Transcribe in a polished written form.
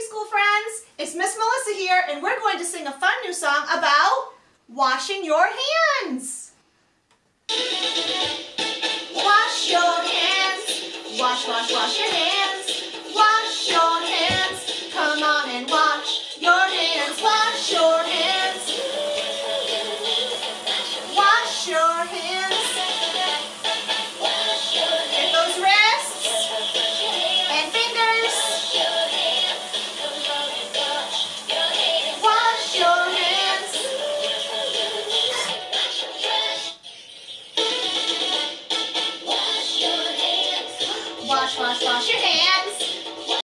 preschool friends, it's Miss Melissa here, and we're going to sing a fun new song about washing your hands. Wash your hands, wash, wash, wash your hands, wash your hands, come on and wash your hands, wash your hands, wash your hands.